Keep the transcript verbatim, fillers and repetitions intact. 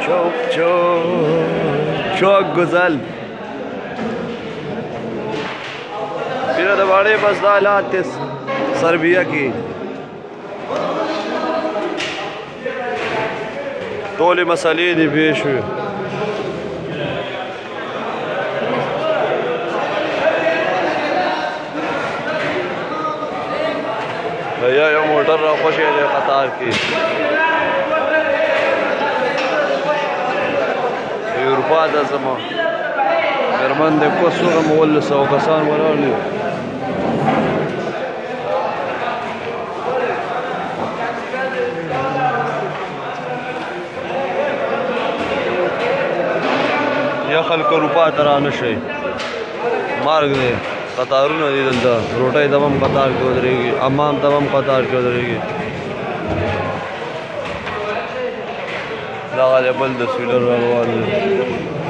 چوک چوک چوک گزل پیر د باړې بس دا حالات سربیا کې ټولې مسلې دې پیښ شوې یا یو موټر را خوشې دی قطار کې اروپا ته زما میرمن د کوڅو هم اوولس سوه کسان ولاړ دي یا خلک اروپا ته رانه شي مارګ دی قطارونه دي دلته روټۍ ته هم قطار کې ودرېږي امام ته هم قطار کې ودرېږي دغه دی بل د سویلر روان دی